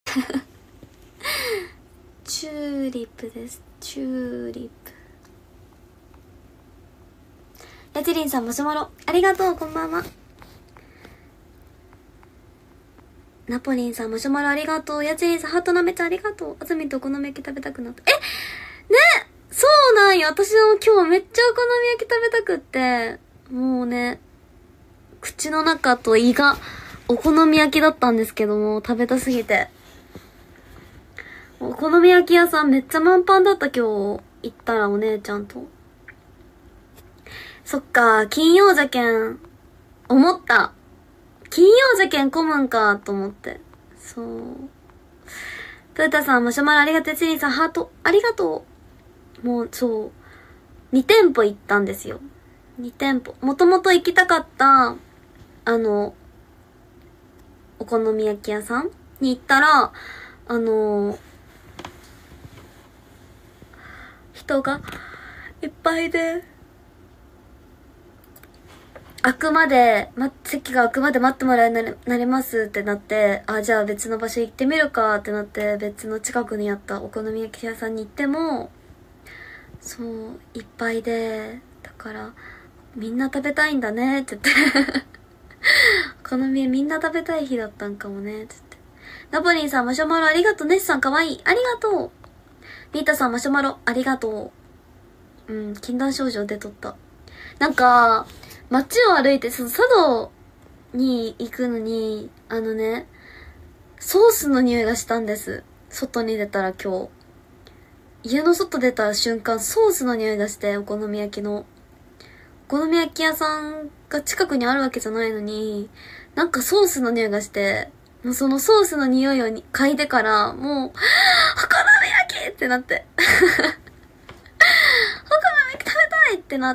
チューリップです。チューリップ。やちりんさんマシュマロありがとう、こんばんは。ナポリンさんマシュマロありがとう。やちりんさんハートなめちゃありがとう。あずみとお好み焼き食べたくなった。ね、そうなんよ。私も今日めっちゃお好み焼き食べたくって、もうね、口の中と胃がお好み焼きだったんですけども、食べたすぎて。お好み焼き屋さんめっちゃ満帆だった。今日行ったらお姉ちゃんと。そっか、金曜じゃけん、思った。金曜じゃけん混むんか、と思って。そう。トヨタさん、マシュマロありがとう。チリンさん、ハート、ありがとう。もう、そう。2店舗行ったんですよ。2店舗。もともと行きたかった、お好み焼き屋さんに行ったら、人がいっぱいで、席が開くまで待ってもらえなりますってなって、あ、じゃあ別の場所行ってみるかってなって、別の近くにあったお好み焼き屋さんに行っても、そう、いっぱいで、だから、みんな食べたいんだねって言って。お好みみんな食べたい日だったんかもねって言って。ナポリンさんマシュマロありがとう。ネスさんかわいい。ありがとう。リータさんマシュマロありがとう。禁断症状出とった。なんか、街を歩いて、その茶道に行くのに、ソースの匂いがしたんです。外に出たら今日。家の外出た瞬間、ソースの匂いがして、お好み焼きの。お好み焼き屋さんが近くにあるわけじゃないのに、なんかソースの匂いがして、もうそのソースの匂いを嗅いでから、もう、お好み焼きってなって。お好み焼き食べたいってなって、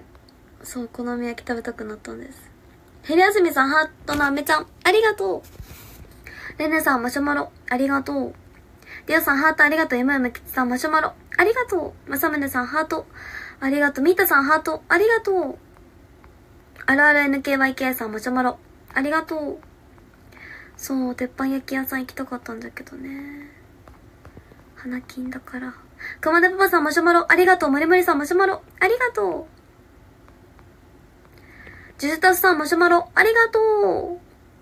そう、お好み焼き食べたくなったんです。ヘリアズミさん、ハートのアメちゃん、ありがとう。レネさん、マシュマロ、ありがとう。リオさん、ハートありがとう。今山吉さん、マシュマロ、ありがとう。まさむねさん、ハート、ありがとう。ミータさん、ハート、ありがとう。RRNKYK さん、マシュマロ、ありがとう。そう、鉄板焼き屋さん行きたかったんだけどね。花金だから。熊手パパさん、マシュマロ、ありがとう。まりまりさん、マシュマロ、ありがとう。ジュジュタスさん、マシュマロ、ありがと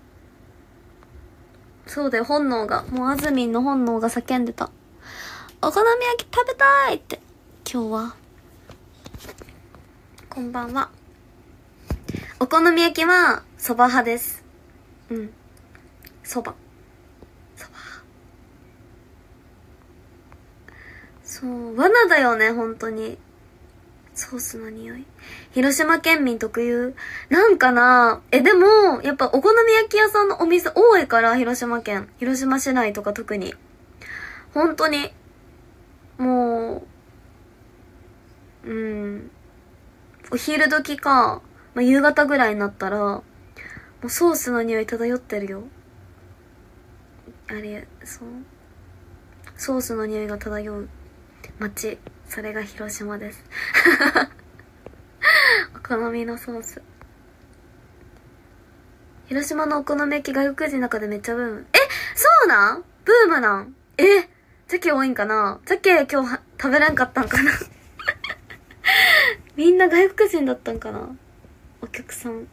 う。そうだよ、本能が。もうあずみんの本能が叫んでた。お好み焼き食べたいって。今日は。こんばんは。お好み焼きは、蕎麦派です。蕎麦。そう、罠だよね、本当に。ソースの匂い。広島県民特有なんかな。でも、やっぱお好み焼き屋さんのお店多いから、広島市内とか特に。本当に。もう、お昼時か、夕方ぐらいになったら、もうソースの匂い漂ってるよ。あれ、そう。ソースの匂いが漂う街。それが広島です。お好みのソース。広島のお好み焼き外国人の中でめっちゃブーム。そうなんブームなんザケ多いんかなザケ今日食べれんかったんかなみんな外国人だったんかなお客さん。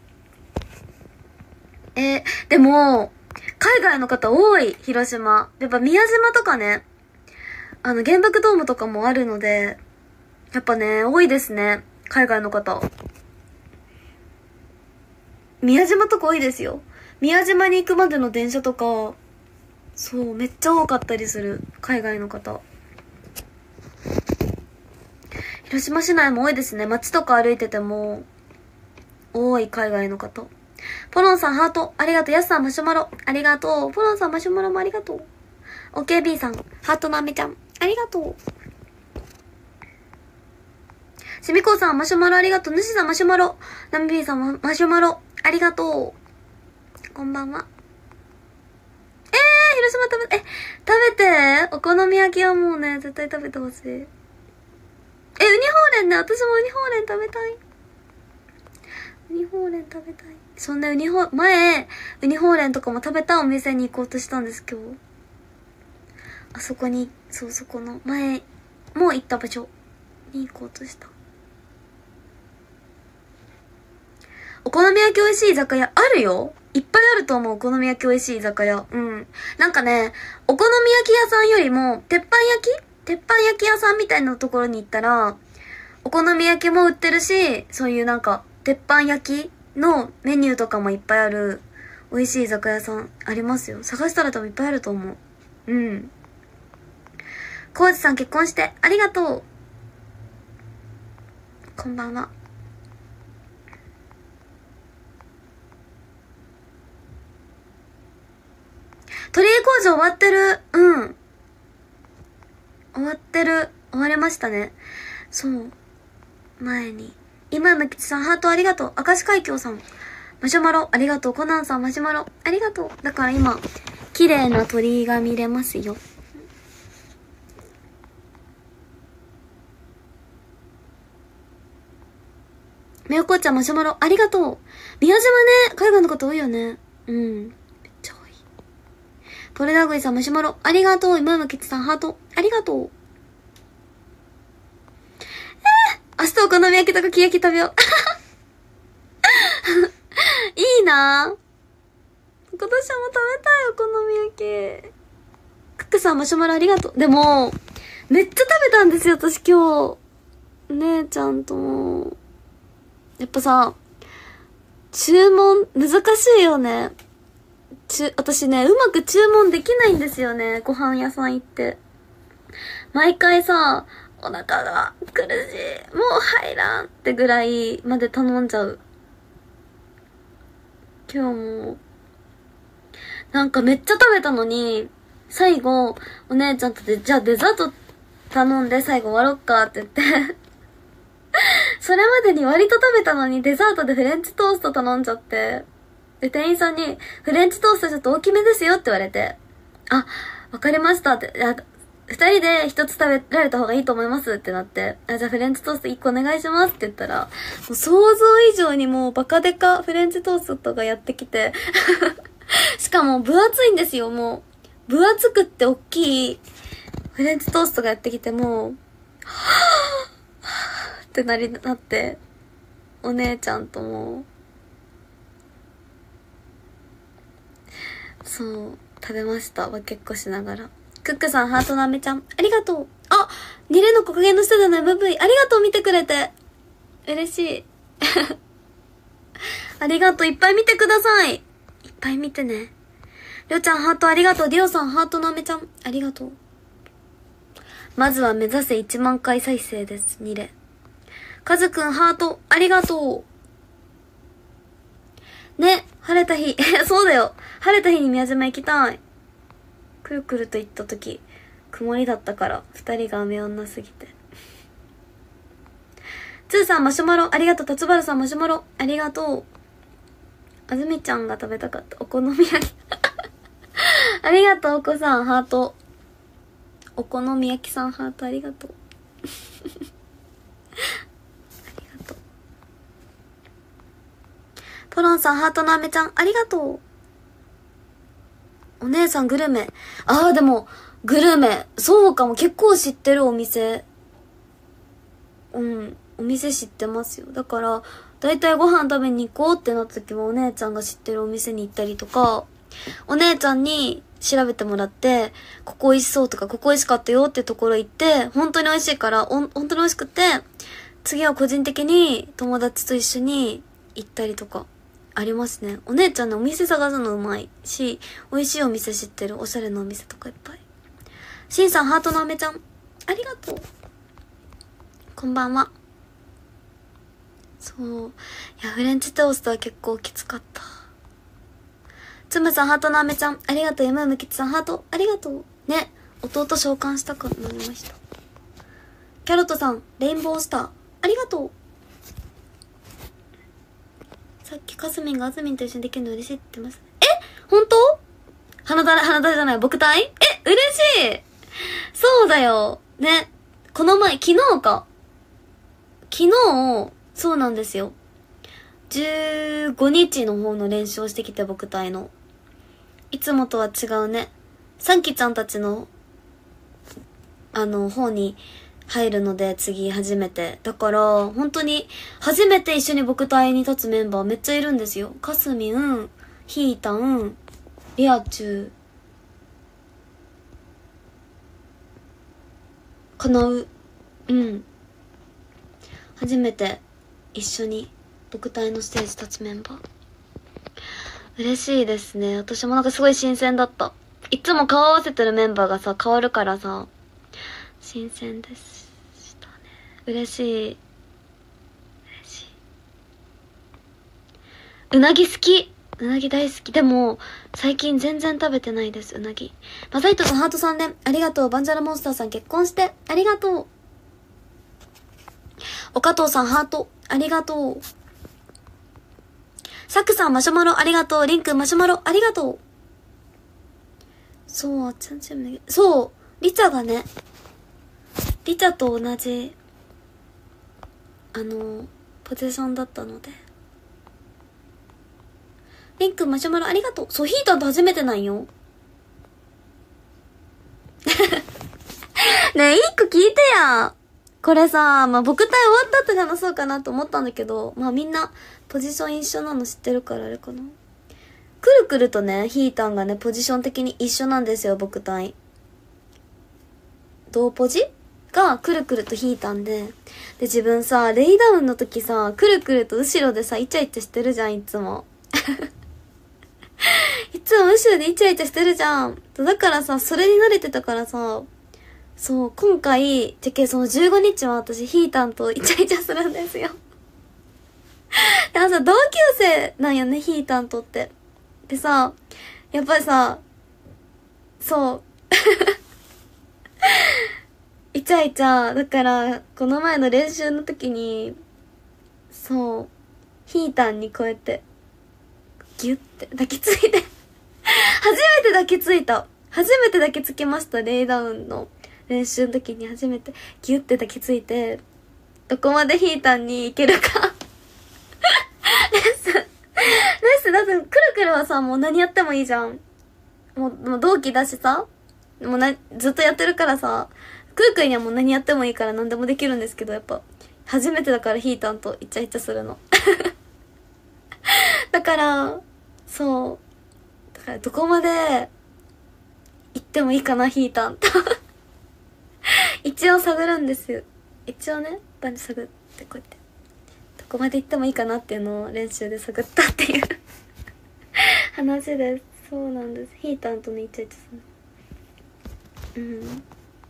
でも、海外の方多い、広島。やっぱ宮島とかね、原爆ドームとかもあるので、やっぱね、多いですね。海外の方。宮島とか多いですよ。宮島に行くまでの電車とか、そう、めっちゃ多かったりする。海外の方。広島市内も多いですね。街とか歩いてても、多い海外の方。ポロンさんハート、ありがとう。ヤスさんマシュマロ、ありがとう。ポロンさんマシュマロもありがとう。OKB さん、ハートのアメちゃん、ありがとう。シミコさんマシュマロありがとう。ヌシさんマシュマロ、ナミビーさんマシュマロ、ありがとう。こんばんは。広島食べて。お好み焼きはもうね、絶対食べてほしい。ウニほうれんね。私もウニほうれん食べたい。ウニほうれん食べたい。そんな前、ウニほうれんとかも食べたお店に行こうとしたんです、今日。 あそこに、そう、そこの前も行った場所に行こうとした。お好み焼き美味しい居酒屋あるよ。いっぱいあると思う。お好み焼き美味しい居酒屋。うん。なんかね、お好み焼き屋さんよりも、鉄板焼き屋さんみたいなところに行ったら、お好み焼きも売ってるし、そういうなんか、鉄板焼きのメニューとかもいっぱいある、美味しい居酒屋さんありますよ。探したら多分いっぱいあると思う。うん。コウジさん結婚してありがとう。こんばんは。鳥居工場終わってる。うん。終わってる。終わりましたね。そう。前に。今山吉さん、ハートありがとう。明石海峡さん、マシュマロありがとう。コナンさん、マシュマロありがとう。だから今、綺麗な鳥居が見れますよ。みよこちゃん、マシュマロありがとう。宮島ね、海外の方多いよね。うん。めっちゃ多い。トレダグイさん、マシュマロありがとう。今山吉さん、ハートありがとう。明日お好み焼きとかき焼き食べよう。いいなぁ。今年も食べたいお好み焼き。クックさんマシュマロありがとう。でも、めっちゃ食べたんですよ、私今日。姉ちゃんとも。やっぱさ、注文難しいよね。私ね、うまく注文できないんですよね、ご飯屋さん行って。毎回さ、お腹が苦しい、もう入らんってぐらいまで頼んじゃう。今日もなんかめっちゃ食べたのに、最後お姉ちゃんとで、じゃあデザート頼んで最後終わろっかって言ってそれまでに割と食べたのにデザートでフレンチトースト頼んじゃって、で店員さんにフレンチトーストちょっと大きめですよって言われて、あ、わかりましたって、二人で一つ食べられた方がいいと思いますってなって、じゃあフレンチトースト一個お願いしますって言ったら、もう想像以上にもうバカデカフレンチトーストがやってきてしかも分厚いんですよ、もう。分厚くって大きいフレンチトーストがやってきて、もう、はぁってなって、お姉ちゃんとも、そう、食べました。分けっこしながら。クックさん、ハートのアメちゃん、ありがとう。あ、ニレの木陰の下での MV、ありがとう、見てくれて。嬉しい。ありがとう、いっぱい見てください。いっぱい見てね。りょうちゃん、ハートありがとう。ディオさん、ハートのアメちゃん、ありがとう。まずは目指せ1万回再生です、ニレ。カズくん、ハート、ありがとう。ね、晴れた日。そうだよ。晴れた日に宮島行きたい。くるくると行った時、曇りだったから、二人が雨女すぎて。つーさん、マシュマロ、ありがとう。たつばるさん、マシュマロ、ありがとう。あずみちゃんが食べたかったお好み焼き。ありがとう、お子さん、ハート。お好み焼きさん、ハート、ありがとう。ありがとう。ポロンさん、ハートのアメちゃん、ありがとう。お姉さん、グルメ。あー、でも、グルメ。そうかも、結構知ってるお店。うん、お店知ってますよ。だから、だいたいご飯食べに行こうってなった時もお姉ちゃんが知ってるお店に行ったりとか、お姉ちゃんに調べてもらって、ここ美味しそうとか、ここ美味しかったよってところ行って、本当に美味しいから、本当に美味しくて、次は個人的に友達と一緒に行ったりとか、ありますね。お姉ちゃんね、お店探すのうまいし、美味しいお店知ってる、おしゃれなお店とかいっぱい。しんさん、ハートのアメちゃん、ありがとう。こんばんは。そう。いや、フレンチトーストは結構きつかった。つむさん、ハートのアメちゃん、ありがとう。Mきつさん、ハート、ありがとう。ね、弟召喚したくなりました。キャロットさん、レインボースター、ありがとう。さっきかすみんがあずみんと一緒にできるの嬉しいって言ってます。え、本当？花だじゃない、僕体？嬉しい。そうだよ。ね。この前、昨日か。昨日、そうなんですよ。15日の方の練習をしてきて、僕体の。いつもとは違うね。サンキちゃんたちの方に入るので、次初めて。だから、本当に、初めて一緒に僕隊に立つメンバーめっちゃいるんですよ。かすみん、ひーたん、りあちゅう、かなう。うん。初めて一緒に僕隊のステージ立つメンバー。嬉しいですね。私もなんかすごい新鮮だった。いつも顔合わせてるメンバーがさ、変わるからさ、新鮮でしたね。嬉しい。嬉しい。うなぎ好き。うなぎ大好き。でも、最近全然食べてないです、うなぎ。マサイトさん、ハート3年。ありがとう。バンジャラモンスターさん結婚して。ありがとう。岡藤さん、ハート。ありがとう。サクさん、マシュマロありがとう。リンクマシュマロありがとう。そう、そう、リチャがね、リチャと同じ、ポジションだったので。リンクマシュマロありがとう。そう、ヒーターと初めてなんよ。ねえ、一個聞いてや。これさ、まあ、僕隊終わったって話そうかなと思ったんだけど、まあみんなポジション一緒なの知ってるからあれかな。くるくるとね、ヒータンがね、ポジション的に一緒なんですよ、僕隊。同ポジがくるくるとヒータンで。で、自分さ、レイダウンの時さ、くるくると後ろでさ、イチャイチャしてるじゃん、いつも。いつも後ろでイチャイチャしてるじゃん。だからさ、それに慣れてたからさ、そう、今回、その15日は私、ヒータンとイチャイチャするんですよ。でもさ、同級生なんよね、ヒータンとって。でさ、やっぱりさ、そう。イチャイチャ、だから、この前の練習の時に、そう、ヒータンにこうやって、ギュッて抱きついて、初めて抱きついた。初めて抱きつきました、レイダウンの練習の時に初めてギュッて抱きついて、どこまでヒータンに行けるか。レッスン、だってくるくるはさ、もう何やってもいいじゃん。もう同期だしさ、もうずっとやってるからさ、くるくるにはもう何やってもいいから何でもできるんですけど、やっぱ、初めてだからヒータンとイチャイチャするの。だから、そう。だからどこまで行ってもいいかな、ヒータンと。一応探るんですよ。一応ね、バンで探ってこうやって。どこまで行ってもいいかなっていうのを練習で探ったっていう話です。そうなんです。ヒータンとね、イチャイチャする。うん。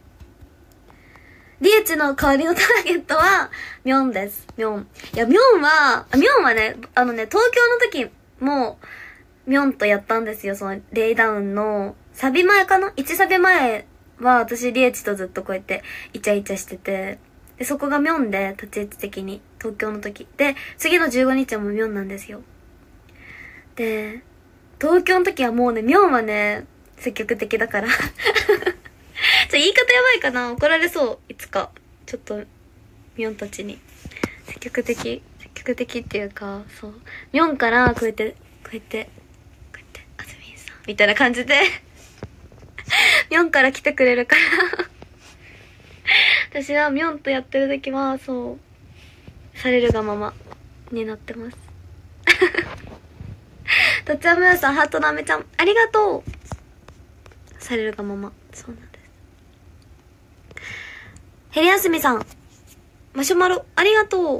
リエチの代わりのターゲットは、ミョンです。ミョン。いや、ミョンはね、東京の時も、ミョンとやったんですよ。その、レイダウンの、サビ前かな ?1 サビ前は、私、リエチとずっとこうやって、イチャイチャしてて、で、そこがミョンで、立ち位置的に、東京の時。で、次の15日はもうミョンなんですよ。で、東京の時はもうね、ミョンはね、積極的だから。言い方やばいかな、怒られそう。いつか。ちょっと、ミョンたちに。積極的っていうか、そう。ミョンから、こうやって、あずみんさん、みたいな感じで、ミョンから来てくれるから私はミョンとやってる時は、そう、されるがままになってます。とっちゃむーさん、ハートのあめちゃん、ありがとう。されるがまま。そうなんです。ヘリヤスミさん、マシュマロ、ありがとう。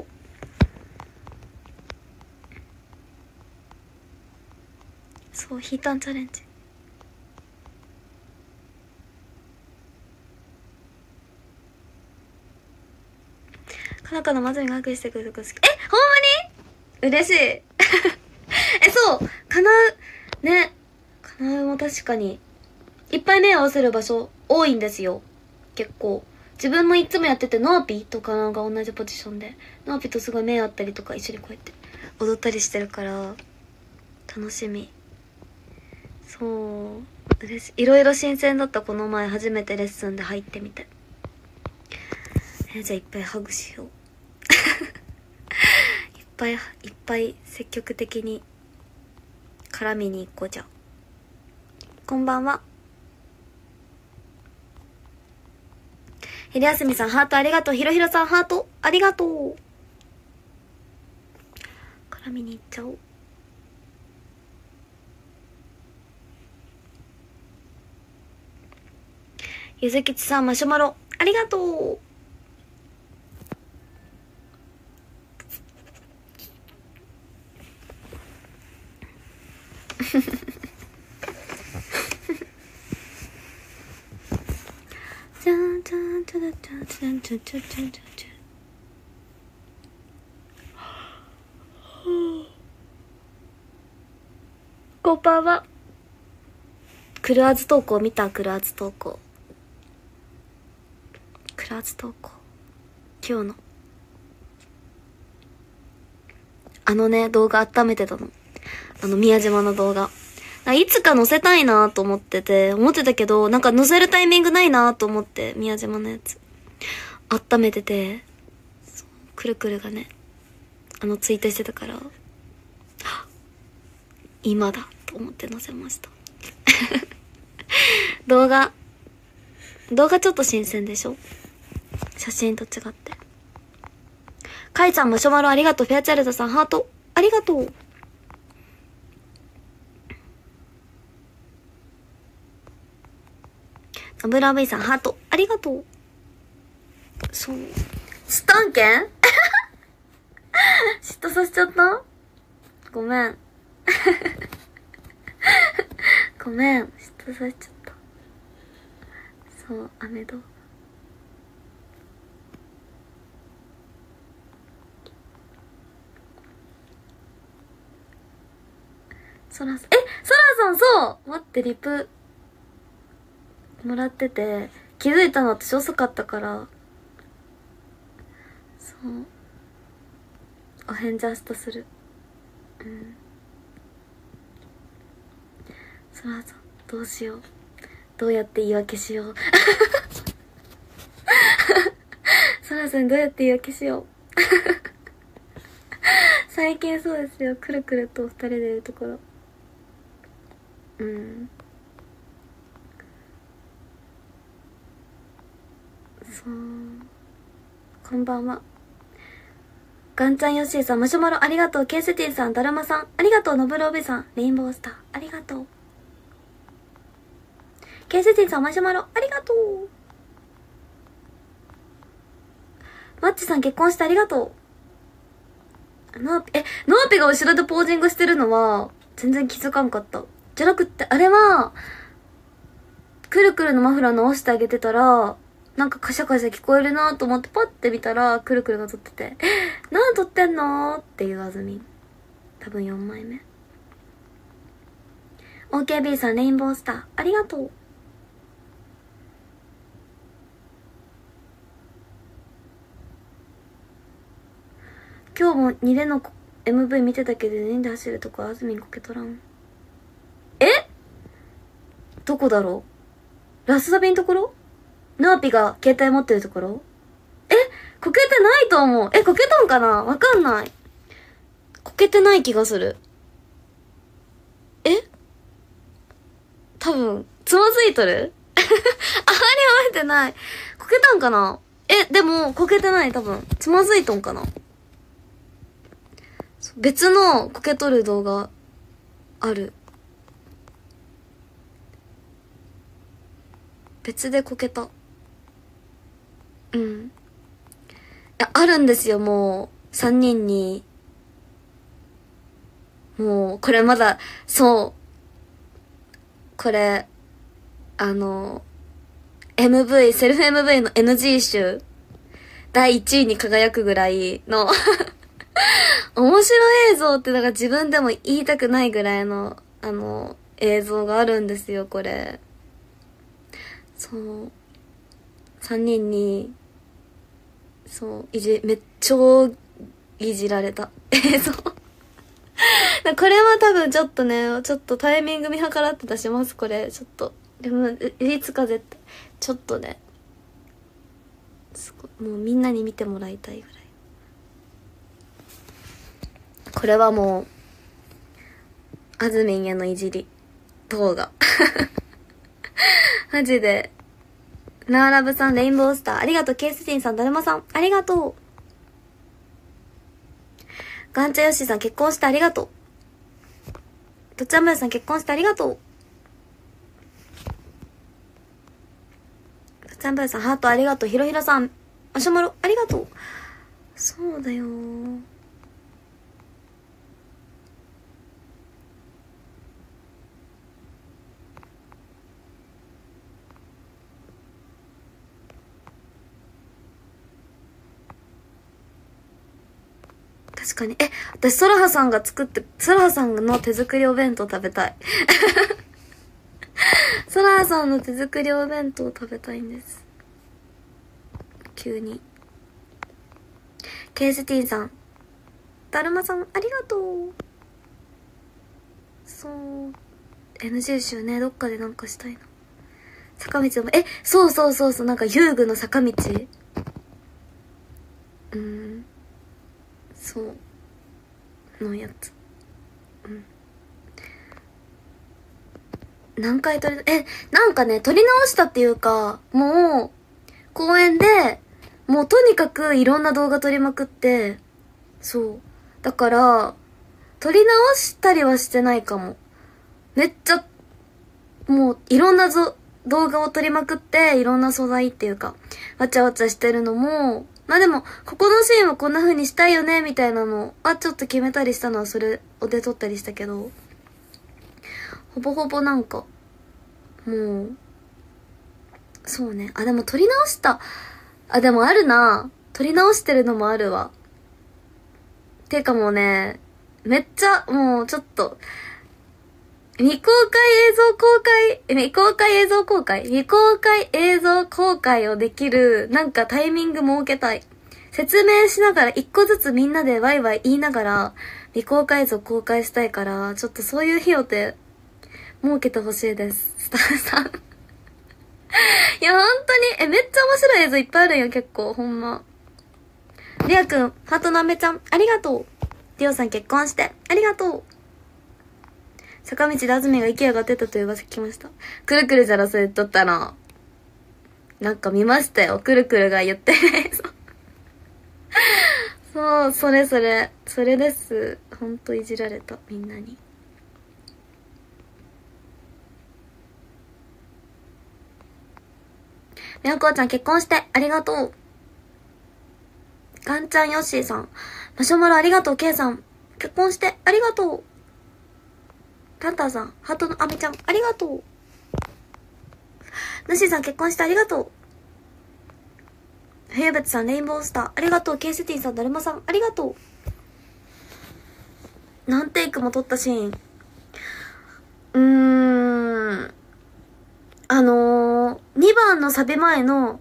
そう、ヒータンチャレンジ。かなかのまずみがハグしてくれるとこ好き。ほんまに嬉しい。そう、かなう、ね。かなうも確かに、いっぱい目合わせる場所多いんですよ。結構。自分もいつもやってて、ノーピーとかなんか同じポジションで、ノーピーとすごい目合ったりとか一緒にこうやって踊ったりしてるから、楽しみ。そう、嬉しい。いろいろ新鮮だった、この前初めてレッスンで入ってみて。じゃあいっぱいハグしよう。いっぱい積極的に絡みに行こうじゃ。こんばんは。 昼休みさんハートありがとう。ひろひろさんハートありがとう。絡みに行っちゃおう。ゆずきちさんマシュマロありがとう。じゃんじゃんじゃんじゃんじゃんじゃんじゃんじゃんじゃん。こんばんは。クルアズ投稿見た？クルアズ投稿。クルアズ投稿。今日の。動画温めてたの。宮島の動画。いつか載せたいなと思ってたけど、なんか載せるタイミングないなと思って、宮島のやつ。温めてて、くるくるがね、ツイートしてたから、今だと思って載せました。動画ちょっと新鮮でしょ？写真と違って。かいちゃんマシュマロありがとう。フェアチャイルドさんハートありがとう。ナブラーベイさんハートありがとう。そう。スタンケン嫉妬させちゃった？ごめん。ごめん。嫉妬させちゃった。そう、アメ動画。ソラさん、ソラさんそう待って、リプもらってて、気づいたの私遅かったから、そう。お返ジャストする。うん。ソラさん、どうしよう。どうやって言い訳しよう。ソラさんどうやって言い訳しよう。最近そうですよ。くるくると二人でいるところ。うん。そう。こんばんは。ガンちゃんヨッシーさん、マシュマロありがとう。ケンセティンさん、ダルマさん、ありがとう。ノブロベさん、レインボースター、ありがとう。ケンセティンさん、マシュマロありがとう。マッチさん、結婚してありがとう。ノーピが後ろでポージングしてるのは、全然気づかんかった。じゃなくって、あれは、くるくるのマフラー直してあげてたら、なんかカシャカシャ聞こえるなと思ってパッて見たら、くるくるが撮ってて、何撮ってんのっていうあずみん。多分4枚目。OKB さん、レインボースター、ありがとう。今日も2での MV 見てたけど、2で走るとこあずみんこけとらん。どこだろう？ラスサビのところ？ナーピが携帯持ってるところ？こけてないと思う。こけたんかな？わかんない。こけてない気がする。多分、つまずいとる？あまり覚えてない。こけたんかな？でも、こけてない、多分。つまずいとんかな？別のこけとる動画、ある。別でこけた。うん。いや、あるんですよ、もう。3人に。もう、これまだ、そう。これ、セルフ MV の NG 集、第1位に輝くぐらいの面白い映像って、だから自分でも言いたくないぐらいの、映像があるんですよ、これ。そう。3人に、そう、めっちゃいじられた映像。これは多分ちょっとね、ちょっとタイミング見計らって出します、これ。ちょっと。でも、いつか絶対、ちょっとね、もうみんなに見てもらいたいぐらい。これはもう、あずみんへのいじり動画。マジで、 ナーラブさん、レインボースター、ありがとう。ケースティンさん、だるまさん、ありがとう。ガンチャヨッシーさん、結婚してありがとう。とっちゃんむやさん、結婚してありがとう。とっちゃんむやさん、ハートありがとう。ひろひろさん、マシュマロ、ありがとう。そうだよー。確かに。私、ソラハさんが作って、ソラハさんの手作りお弁当食べたい。ソラハさんの手作りお弁当食べたいんです。急に。ケースティンさん。だるまさん、ありがとう。そう。NG 集ね、どっかでなんかしたいな。坂道も、そうそうそうそう、なんか遊具の坂道。そう。のやつ。何回なんかね、撮り直したっていうか、もう、公園で、もうとにかくいろんな動画撮りまくって、そう。だから、撮り直したりはしてないかも。めっちゃ、もういろんな動画を撮りまくって、いろんな素材っていうか、わちゃわちゃしてるのも、まあでも、ここのシーンはこんな風にしたいよね、みたいなのちょっと決めたりしたのはそれで撮ったりしたけど、ほぼほぼなんか、もう、そうね。でも撮り直した。でもあるな。撮り直してるのもあるわ。てかもうね、めっちゃ、もうちょっと、未公開映像公開をできる、なんかタイミング設けたい。説明しながら、一個ずつみんなでワイワイ言いながら、未公開映像公開したいから、ちょっとそういう日を設けてほしいです。スターさん。いや、本当に、めっちゃ面白い映像いっぱいあるんよ、結構、ほんま。りあくん、ハートのあめちゃん、ありがとう。りおさん結婚して、ありがとう。坂道で安住が息上がってたという噂聞きました。くるくるじゃらそれ言っとったな。なんか見ましたよ、くるくるが言ってる映像。そう、それです。ほんといじられた、みんなに。みやこちゃん結婚してありがとう。ガンちゃんヨッシーさん、マシュマロありがとう。ケイさん結婚してありがとう。タンタンさん、ハートのアメちゃんありがとう。ヌシーさん結婚してありがとう。ヘイベツさん、レインボースターありがとう。ケイセティさん、だるまさんありがとう。何テイクも撮ったシーン、2番のサビ前の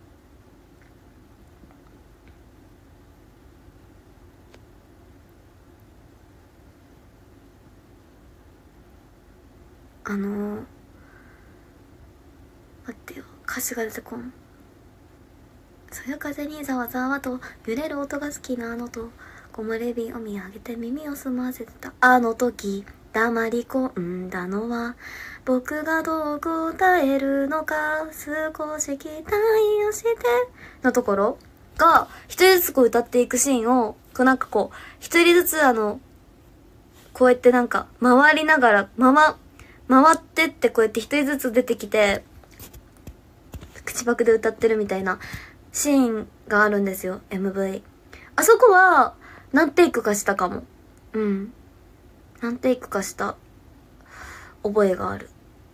待ってよ、歌詞が出てこん。そよ風にざわざわと揺れる音が好きなのと、木漏れ日を見上げて耳を澄ませてたあの時、黙り込んだのは僕がどう答えるのか少し期待をしてのところが、一人ずつこう歌っていくシーンを、なんかこう一人ずつこうやってなんか回りながら回ってってこうやって一人ずつ出てきて口パクで歌ってるみたいなシーンがあるんですよ、 MV。 あそこは何テイクかしたかも。何テイクかした覚えがある。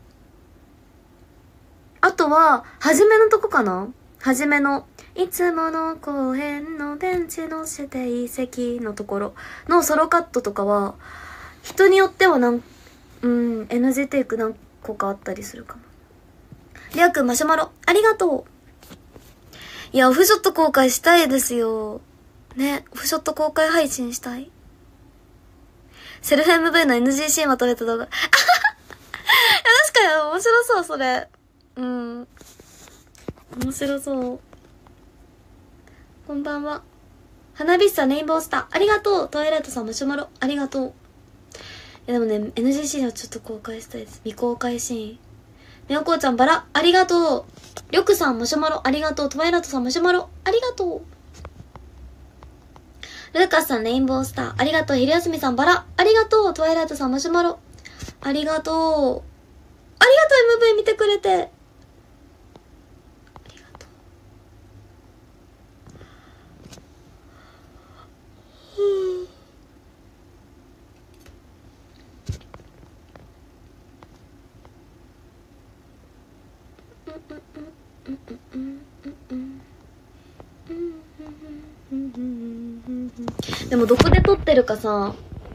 あとは初めのとこかな、初めのいつもの公園のベンチの指定席のところのソロカットとかは人によってはNG テイク何個かあったりするかも。りあくんマシュマロありがとう。いや、オフショット公開したいですよね。オフショット公開配信したい。セルフ MV の NG シーンまとめた動画。確かに面白そう、それ。面白そう。こんばんは。花火師さん、レインボースターありがとう。トワイライトさん、マシュマロありがとう。でもね、NG シーンはちょっと公開したいです。未公開シーン。 みおこうちゃんバラ、ありがとう。りょくさんマシュマロ、ありがとう。トワイライトさんマシュマロ、ありがとう。ルーカスさんレインボースター、ありがとう。昼休みさんバラ、ありがとう。トワイライトさんマシュマロ、ありがとう。ありがとう MV 見てくれて。ありがとう。でもどこで撮ってるかさ、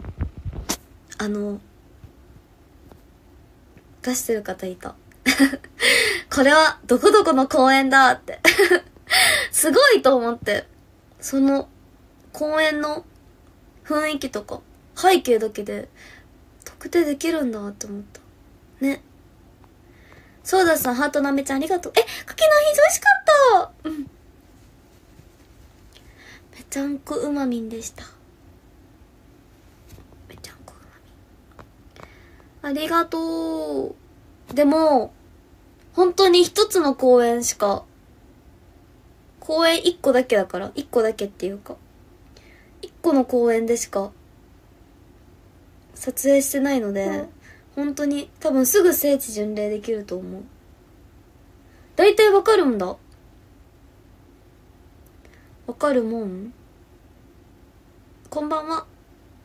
出してる方いた。これはどこどこの公園だってすごいと思って、その公園の雰囲気とか背景だけで特定できるんだって思ったね。そうださん、ハートなめちゃんありがとう。柿の日美味しかった。めちゃんこうまみんでした。めちゃんこうまみんありがとう。でも本当に一つの公園しか、公園一個だけだから、一個だけっていうか一個の公園でしか撮影してないので、本当に多分すぐ聖地巡礼できると思う。大体わかるんだ。わかるもん。こんばんは。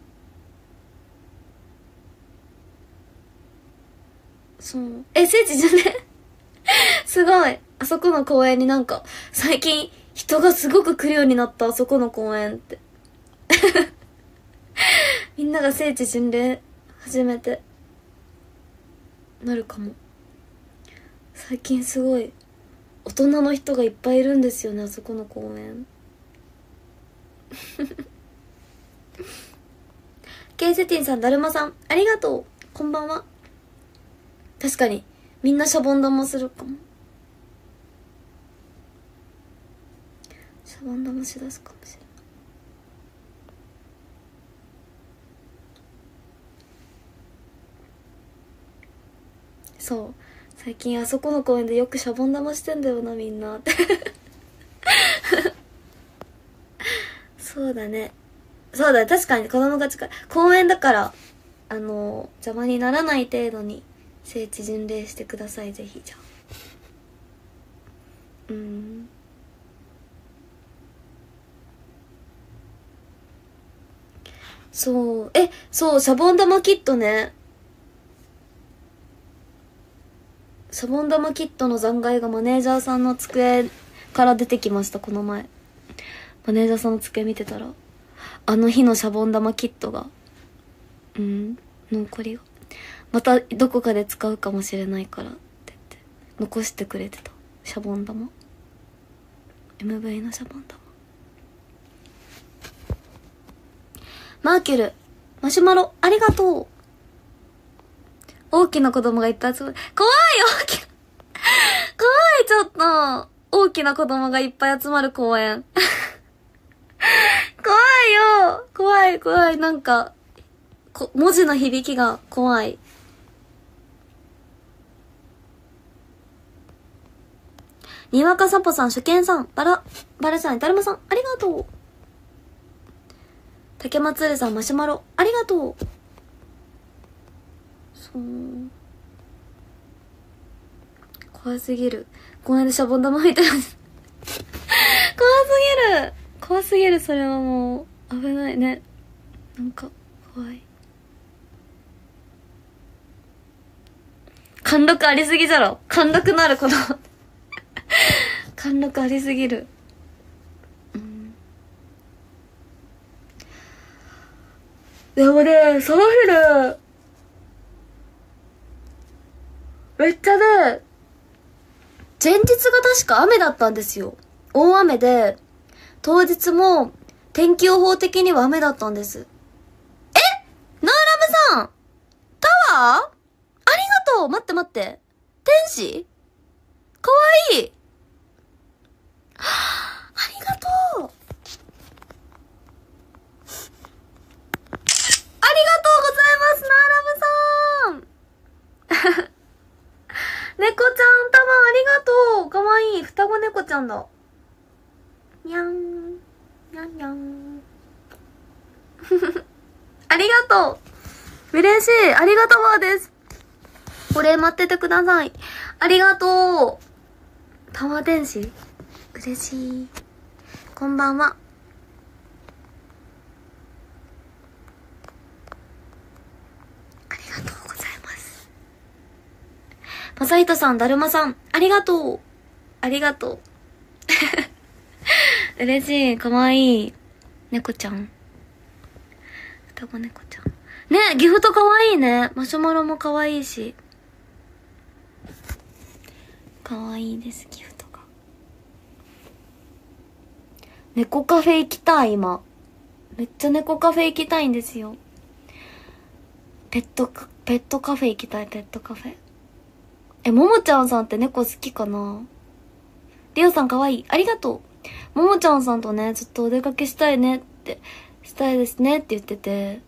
そう。聖地巡礼すごい。あそこの公園になんか最近人がすごく来るようになった。あそこの公園ってみんなが聖地巡礼始めてなるかも。最近すごい大人の人がいっぱいいるんですよね、あそこの公園ケイセティンさん、だるまさんありがとう。こんばんは。確かにみんなシャボン玉するかも。シャボン玉しだすかもしれない。そう、最近あそこの公園でよくシャボン玉してんだよな、みんなそうだね、そうだね、確かに子供が近い公園だから、邪魔にならない程度に聖地巡礼してください、ぜひ。じゃあそう、そう、シャボン玉キットね。シャボン玉キットの残骸がマネージャーさんの机から出てきました、この前。マネージャーさんの机見てたら、あの日のシャボン玉キットが、残りが。またどこかで使うかもしれないからって言って、残してくれてた。シャボン玉。MV のシャボン玉。マーキュル、マシュマロ、ありがとう。大きな子供がいっぱい集まる。怖い大きな怖い、ちょっと。大きな子供がいっぱい集まる公園。怖いよ。怖い、怖い。なんか、文字の響きが怖い。にわかさぽさん、初見さん、バラさん、だるまさん、ありがとう。竹松るさん、マシュマロ、ありがとう。そう。怖すぎる。公園でシャボン玉みたいな。怖すぎる。怖すぎる、それはもう。危ないね。なんか、怖い。貫禄ありすぎじゃろ。貫禄のある子供。貫禄ありすぎる。でもね、その日ね、めっちゃね、前日が確か雨だったんですよ。大雨で、当日も天気予報的には雨だったんです。ナーラムさん、タワーありがとう。待って待って。天使かわいい。ありがとう。ありがとうございます、ナーラムさん。猫双子猫ちゃんだ。にゃん。にゃんにゃん。ありがとう。嬉しい。ありがとうです。お礼待っててください。ありがとう。タワー電子嬉しい。こんばんは。ありがとうございます。マサイトさん、だるまさん、ありがとう。ありがとう。嬉しい。かわいい。猫ちゃん。双子猫ちゃん。ね、ギフトかわいいね。マシュマロもかわいいし。かわいいです、ギフトが。猫カフェ行きたい、今。めっちゃ猫カフェ行きたいんですよ。ペットカフェ行きたい、ペットカフェ。ももちゃんさんって猫好きかな？リオさんかわいい。ありがとう。ももちゃんさんとね、ずっとお出かけしたいですねって言ってて。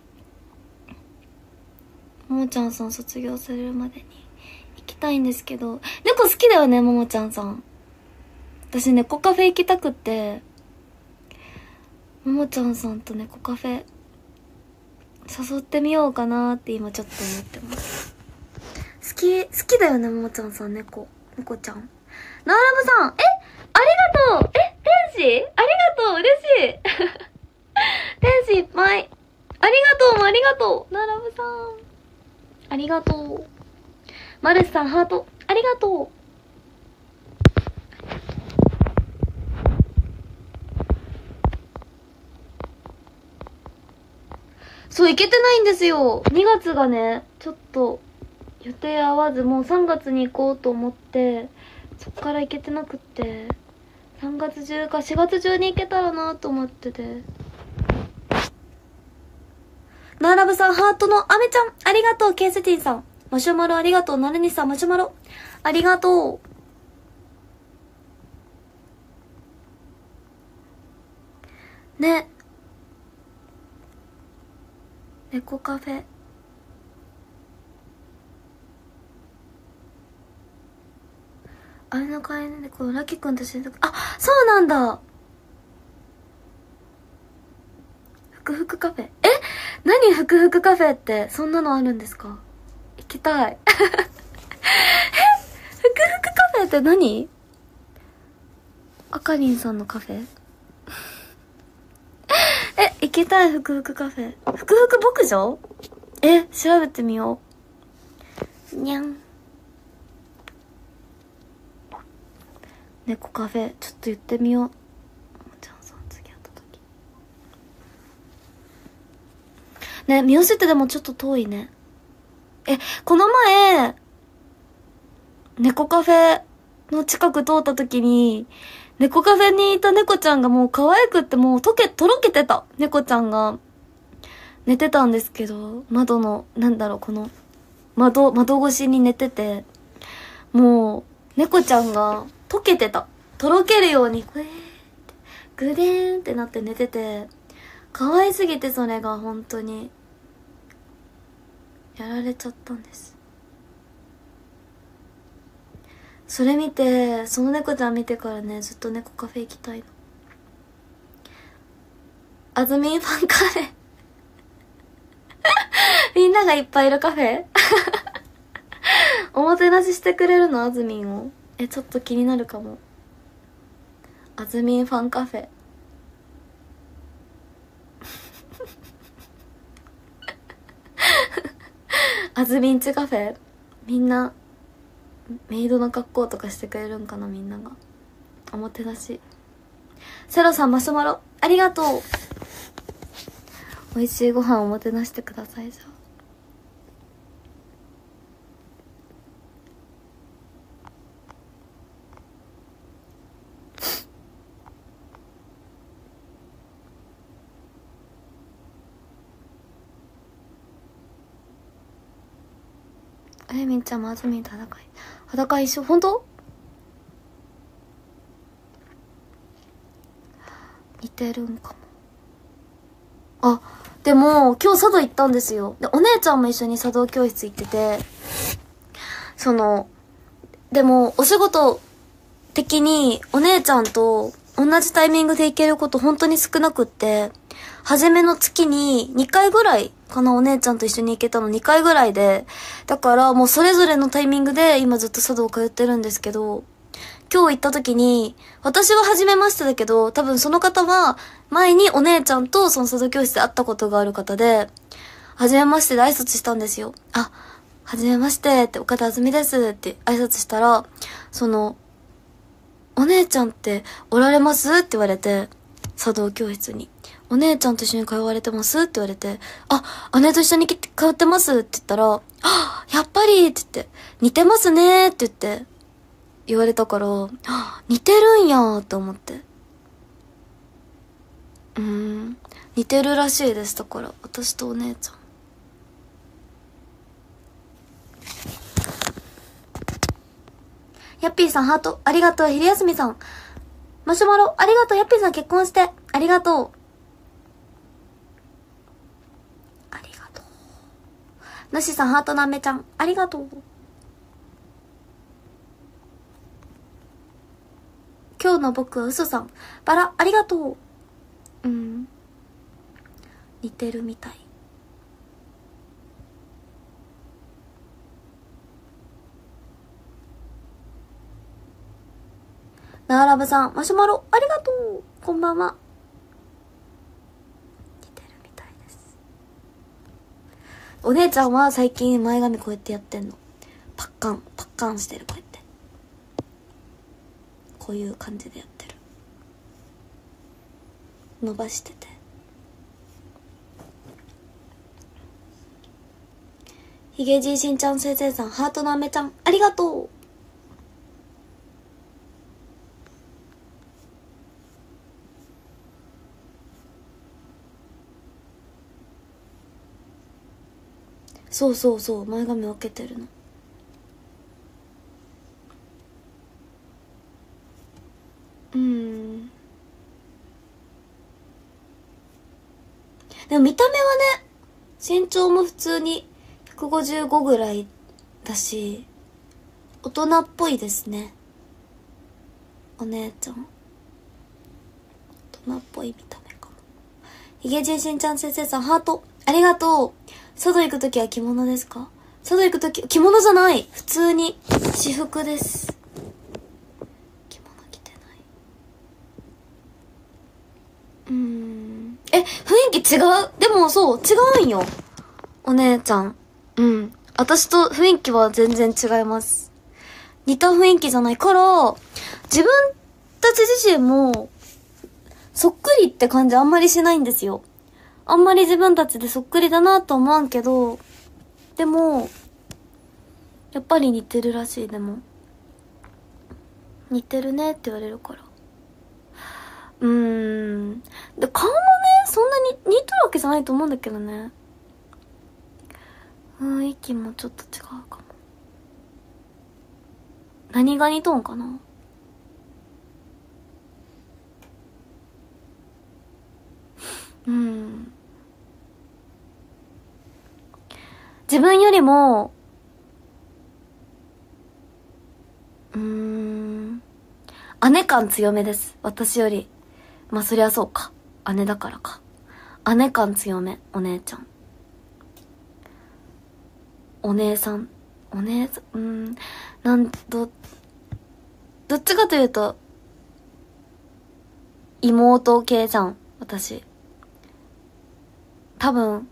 ももちゃんさん卒業されるまでに行きたいんですけど、猫好きだよね、ももちゃんさん。私猫カフェ行きたくって、ももちゃんさんと猫カフェ誘ってみようかなって今ちょっと思ってます。好きだよね、ももちゃんさん、猫ちゃん。ナーラムさん、ありがとう。天使ありがとう、嬉しい。天使いっぱい。ありがとう、ありがとう。ナーラムさん。ありがとう。マルスさん、ハート。ありがとう。そう、行けてないんですよ。2月がね、ちょっと予定合わず、もう3月に行こうと思って、そっから行けてなくって、3月中か4月中に行けたらなと思ってて。ナーラブさん、ハートのアメちゃん、ありがとう。ケースティンさん、マシュマロありがとう。ナルニさん、マシュマロありがとう。ね。猫カフェ。あれの飼い猫、ラキくんと親族。あ、そうなんだ。ふくふくカフェ。何ふくふくカフェって、そんなのあるんですか？行きたい。ふくふくカフェって何？あかりんさんのカフェ？行きたい、ふくふくカフェ。ふくふく牧場？調べてみよう。にゃん。猫カフェ、ちょっと言ってみよう。じゃあさ、次会った時。ね、三好ってでもちょっと遠いね。この前、猫カフェの近く通った時に、猫カフェにいた猫ちゃんがもう可愛くってもうとろけてた猫ちゃんが寝てたんですけど、窓の、この、窓越しに寝てて、もう、猫ちゃんが溶けてた。とろけるように、グデーンってなって寝てて、可愛すぎてそれが本当に、やられちゃったんです。それ見て、その猫ちゃん見てからね、ずっと猫カフェ行きたいの。あずみんファンカフェ。みんながいっぱいいるカフェおもてなししてくれるの、あずみんを。ちょっと気になるかも。あずみんファンカフェ。あずみんちカフェ。みんなメイドの格好とかしてくれるんかな、みんなが。おもてなし。セロさん、マシュマロありがとう。美味しいご飯おもてなしてください。じゃあみんちゃんもあずみんと裸一緒。本当？似てるんかも。でも今日茶道行ったんですよ。でお姉ちゃんも一緒に茶道教室行ってて、でもお仕事的にお姉ちゃんと同じタイミングで行けること本当に少なくって、初めの月に2回ぐらいかな、お姉ちゃんと一緒に行けたの2回ぐらいで、だからもうそれぞれのタイミングで今ずっと茶道通ってるんですけど、今日行った時に、私は初めましてだけど、多分その方は前にお姉ちゃんとその茶道教室で会ったことがある方で、初めましてで挨拶したんですよ。あ、初めましてって、岡田あずみですって挨拶したら、お姉ちゃんっておられますって言われて、茶道教室に。お姉ちゃんと一緒に通われてますって言われて、あ、姉と一緒に通ってますって言ったら、あ、やっぱりって言って、似てますねって言われたから、似てるんやって思って。似てるらしいです。だから、私とお姉ちゃん。ヤッピーさんハート、ありがとう。昼休みさん。マシュマロ、ありがとう。ヤッピーさん結婚して。ありがとう。ありがとう。ぬしさんハートなめちゃん。ありがとう。今日の僕は嘘さん。バラ、ありがとう。似てるみたい。なあらぶさん、マシュマロ、ありがとう。こんばんは。似てるみたいです。お姉ちゃんは最近前髪こうやってやってんの。パッカンしてる、こうやって。こういう感じでやってる。伸ばしてて。ひげじいしんちゃん先生さん、ハートのあめちゃん、ありがとう。そうそうそう、前髪分けてるの。でも見た目はね、身長も普通に155ぐらいだし、大人っぽいですね。お姉ちゃん。大人っぽい見た目かも。ひげじいしんちゃん先生さん、ハート、ありがとう。佐渡行くときは着物ですか？佐渡行くとき、着物じゃない。普通に私服です。着物着てない。雰囲気違う。でもそう、違うんよ。お姉ちゃん。私と雰囲気は全然違います。似た雰囲気じゃないから、自分たち自身も、そっくりって感じあんまりしないんですよ。あんまり自分たちでそっくりだなと思わんけど、でも、やっぱり似てるらしい、でも。似てるねって言われるから。で、顔もね、そんなに似てるわけじゃないと思うんだけどね。雰囲気もちょっと違うかも。何が似とんかな？自分よりも、姉感強めです。私より。まあ、そりゃそうか。姉だからか。姉感強め、お姉ちゃん。お姉さん。どっちかというと、妹系じゃん、私。多分、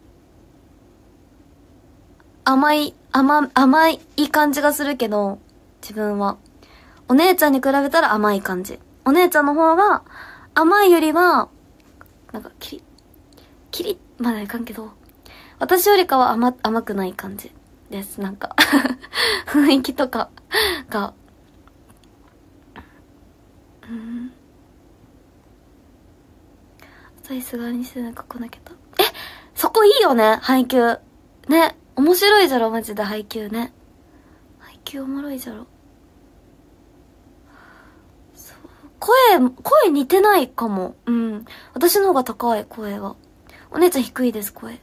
甘い感じがするけど、自分は。お姉ちゃんに比べたら甘い感じ。お姉ちゃんの方が、甘いよりは、なんか、キリまだいかんけど、私よりかは甘くない感じです。なんか、雰囲気とかが、さすがにしてなんか来なきゃと。そこいいよね、配給。ね、面白いじゃろ、マジで配給ね。配給おもろいじゃろ。声似てないかも。私の方が高い、声は。お姉ちゃん低いです、声。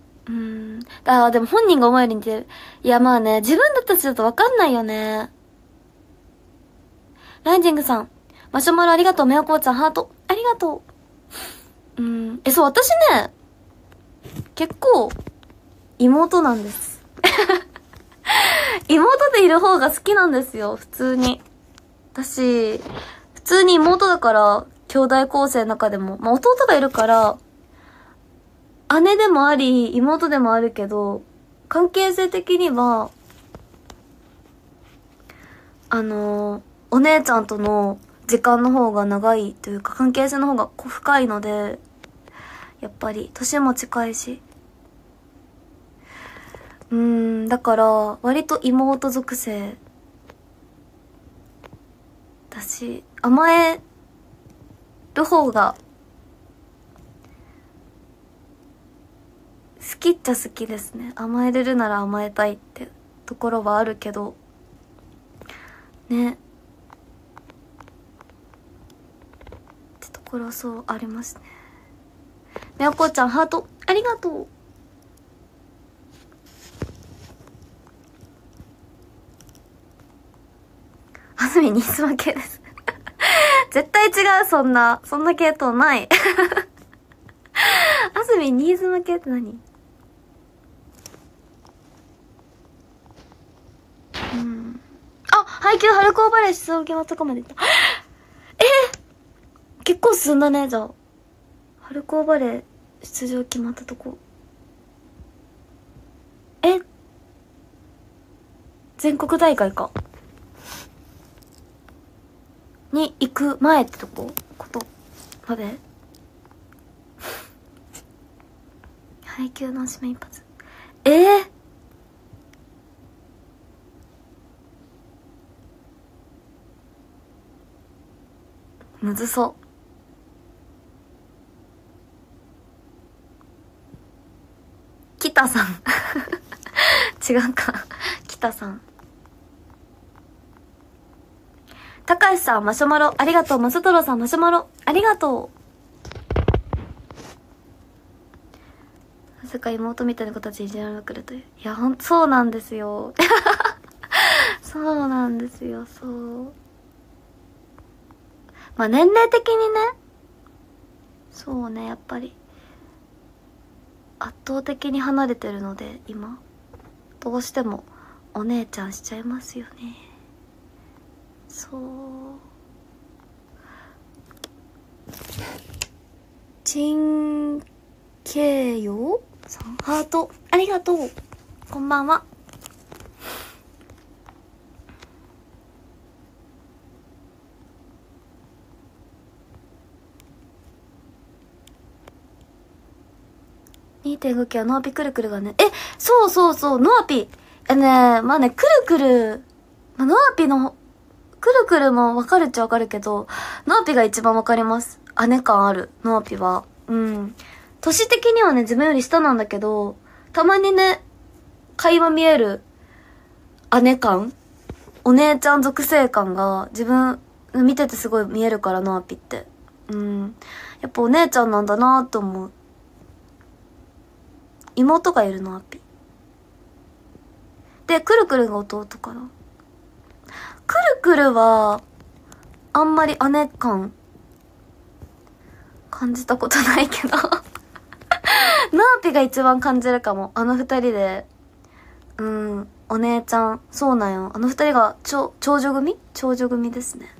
でも本人が思うより似てる。いや、まあね、自分たちだとわかんないよね。 ライジングさん。マシュマロありがとう。メオコーちゃんハート。ありがとう。そう、私ね、結構、妹なんです。妹でいる方が好きなんですよ、普通に。私、普通に妹だから、兄弟構成の中でも。まあ、弟がいるから、姉でもあり、妹でもあるけど、関係性的には、お姉ちゃんとの時間の方が長いというか、関係性の方が深いので、やっぱり、年も近いし。だから、割と妹属性だし、甘える方が、好きっちゃ好きですね。甘えれるなら甘えたいってところはあるけど、ね。ってところそうありますね。みおこちゃんハート、ありがとう。あずみニーズ負けです。絶対違う、そんな系統ない。あずみニーズ負けって何？あ、配給春高バレー出場決まったかまでいった。結構進んだね、じゃあ。春高バレー出場決まったとこ。全国大会か。に行く前ってことまで配給の締め一発。むずそう。北さん。違うか。北さん。高橋さん、マシュマロ、ありがとう。マサトロさん、マシュマロ、ありがとう。なぜか妹みたいな子たちいじられくるという。いや、そうなんですよ。そうなんですよ、そう。まあ、年齢的にね、そうね、やっぱり、圧倒的に離れてるので、今。どうしても、お姉ちゃんしちゃいますよね。そう。ちんけいよさん、ハート、ありがとう。こんばんは。2.5 期はノアピくるくるがね。そうそうそう、ノアピ。まあね、くるくる、まあ、ノアピの、くるくるもわかるっちゃわかるけど、ノアピが一番わかります。姉感ある、ノアピは。年的にはね、自分より下なんだけど、たまにね、垣間見える、姉感お姉ちゃん属性感が、自分、見ててすごい見えるから、ノアピって。やっぱお姉ちゃんなんだなと思う。妹がいるの、アピ。で、くるくるが弟かな。くるくるは、あんまり姉感、感じたことないけど。ナーピが一番感じるかも。あの二人で。お姉ちゃん。そうなんよ。あの二人が、長女組ですね。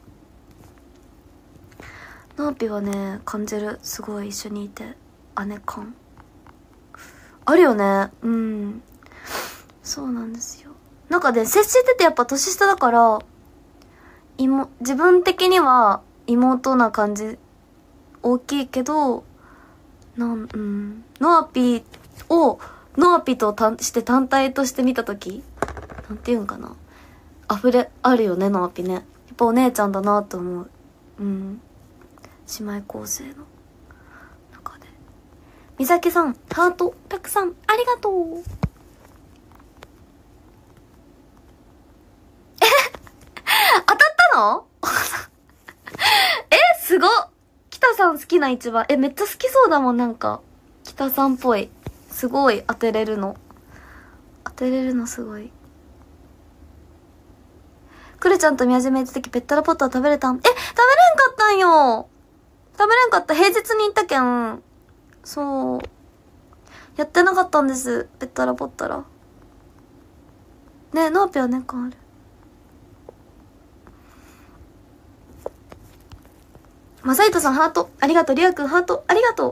ナーピはね、感じる。すごい一緒にいて。姉感。あるよね。そうなんですよ。なんかね、接しててやっぱ年下だから、自分的には妹な感じ、大きいけど、ノアピを、ノアピとして単体として見たとき、なんていうんかな。あるよね、ノアピね。やっぱお姉ちゃんだなと思う。姉妹構成の中で。みさきさん、ハート、たくさん、ありがとう。当たったのすごっ。北さん好きな一番。めっちゃ好きそうだもん、なんか。北さんっぽい。すごい当てれるの。当てれるのすごい。 くるちゃんと宮島行った時ペッタラポッター食べれたん？食べれんかったんよ。食べれんかった。平日に行ったけん。そう。やってなかったんです。ペッタラポッタラ。ねえ、ノーピは猫ある。マサイトさんハート。ありがとう。リアくんハート。ありがと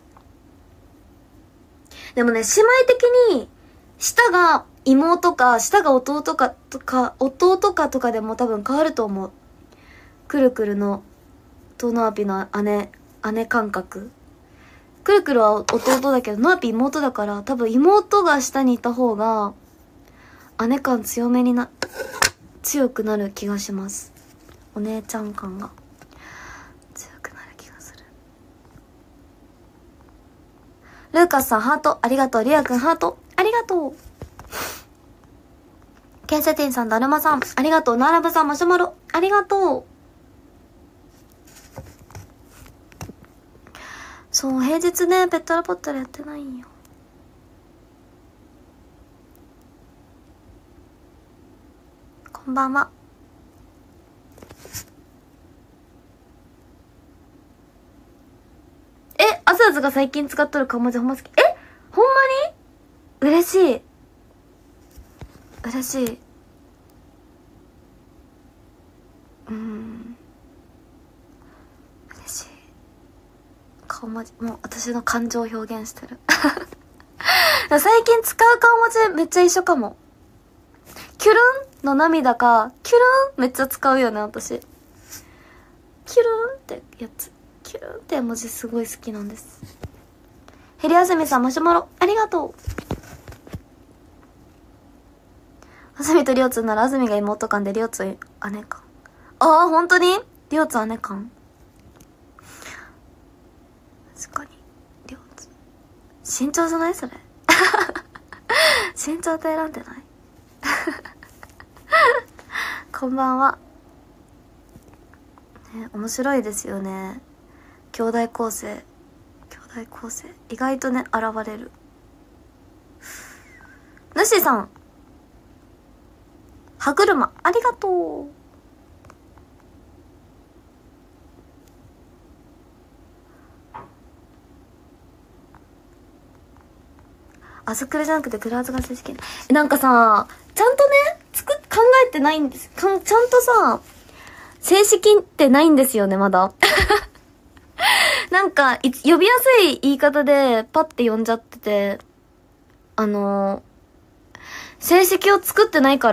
う。でもね、姉妹的に、下が妹か、下が弟かとかでも多分変わると思う。くるくるの、とノアピの姉感覚。くるくるは弟だけど、ノアピ妹だから、多分妹が下にいた方が、姉感強くなる気がします。お姉ちゃん感が。強くなる気がする。ルーカスさんハート。ありがとう。リアくんハート。ありがとう。ケンセティンさん、だるまさん。ありがとう。ナーラブさん、マシュマロ。ありがとう。そう、平日ね、ペッタラポッタラやってないんよ。こんばんは。アザーズが最近使っとる顔文字ほんま好き。ほんまに？嬉しい。嬉しい。嬉しい。顔文字、もう私の感情を表現してる。最近使う顔文字めっちゃ一緒かも。キュルンの涙か、キュルンめっちゃ使うよね、私。キュルンってやつ。キュルンって絵文字すごい好きなんです。ヘリあずみさん、マシュマロ、ありがとう。あずみとりおつんならあずみが妹感でりおつ姉感。ああ、ほんとにりおつ姉感。確かに。りおつ。身長じゃないそれ。身長って選んでないこんばんは。ね、面白いですよね。兄弟構成。意外とね、現れる。ぬっしーさん。歯車、ありがとう。あずくるじゃなくてクラーズが正式。なんかさ、ちゃんとね、考えてないんです。ちゃんとさ、正式ってないんですよね、まだ。なんか、呼びやすい言い方でパッて呼んじゃってて、正式を作ってないから、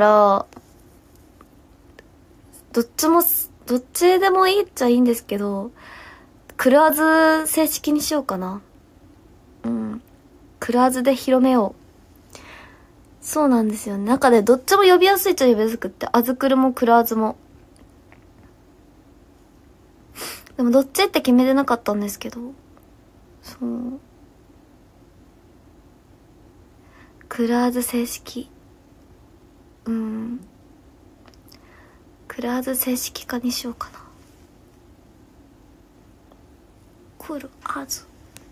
どっちでもいいっちゃいいんですけど、クラーズ正式にしようかな。クラーズで広めよう。そうなんですよね。中でどっちも呼びやすいっちゃ呼びやすくって、あずくるもクラーズも。でもどっちって決めてなかったんですけど、そう。クラーズ正式。クラーズ正式化にしようかな。クルアーズ。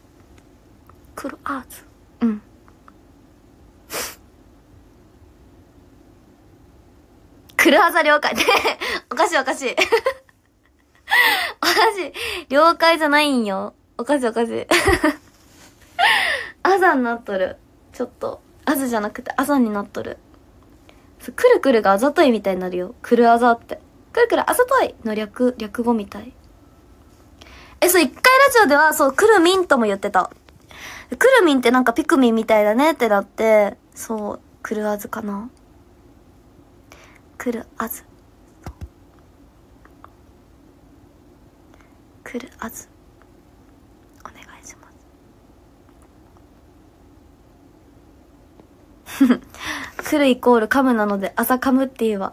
クルアザ了解。ねおかしい。おかしい。了解じゃないんよ。おかしい。アザになっとる。ちょっと。アズじゃなくてアザになっとる。くるくるがあざといみたいになるよ。くるあざって。くるくるあざといの略語みたい。そう、一回ラジオでは、そう、くるみんとも言ってた。くるみんってなんかピクミンみたいだねってなって、そう、くるあずかな。くるあず。くるあず。お願いします。くるイコールカムなので、あざかむって言えば。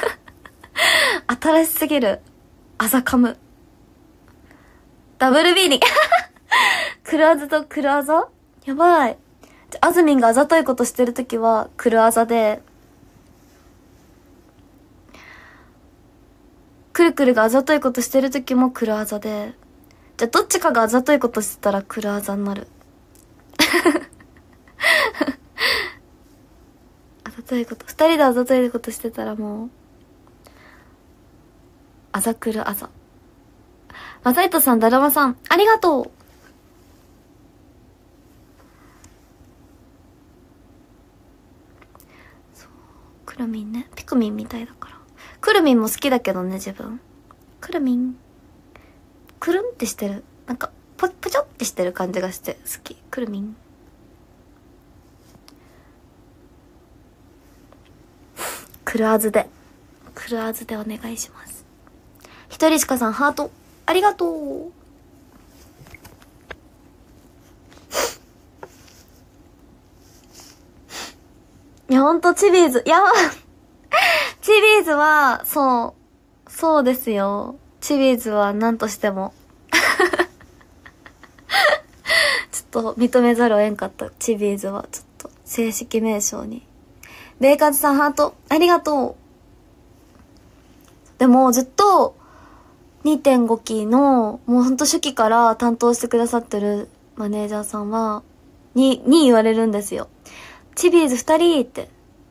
新しすぎる。あざかむ。ダブルビーに。くるあずとくるあざ？やばい。あずみんがあざといことしてるときは、くるあざで、くるくるがあざといことしてるときもくるあざで、じゃあどっちかがあざといことしてたらくるあざになる。あざといこと、二人であざといことしてたらもう、 あざくるあざ。マサイトさん、だるまさん、ありがとう。そう、くるみんね。ピクミンみたいだから。くるみんも好きだけどね、自分。くるみん。くるんってしてる。なんか、ぽちょってしてる感じがして好き。くるみん。くるあずで。くるあずでお願いします。ひとりしかさん、ハート。ありがとう。いや、ほんと、チビーズ。やばチビーズは、そうですよ。チビーズは何としても。ちょっと認めざるを得んかった。チビーズは、ちょっと、正式名称に。ベイカズさん、ハート。ありがとう。でも、ずっと、2.5 期の、もうほんと初期から担当してくださってるマネージャーさんは、に言われるんですよ。チビーズ2人って。